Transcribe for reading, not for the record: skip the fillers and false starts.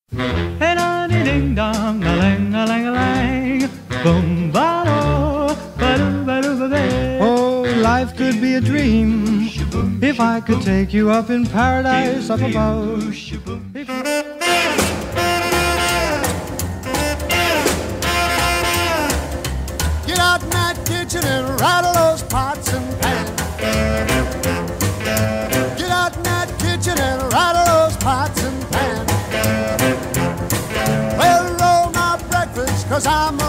Hey, da ding dong, a lang, a lang, a lang, boom, ba do, ba do, ba do, ba ba. Oh, life could be a dream if I could take you up in paradise up above. Get out in that kitchen and rattle those pots and pans. Get out in that kitchen and rattle those pots and pans. Well, roll my breakfast, 'cause I'm